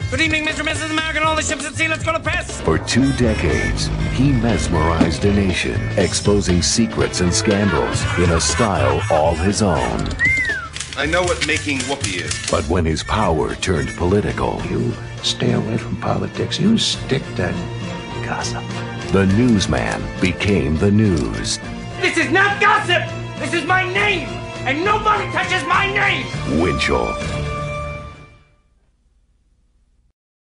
Good evening, Mr. and Mrs. American, all the ships at sea, let's go to press. For 2 decades, he mesmerized a nation, exposing secrets and scandals in a style all his own. I know what making whoopee is. But when his power turned political, You stay away from politics. You stick to gossip. the newsman became the news. This is not gossip! This is my name! And nobody touches my name! Winchell.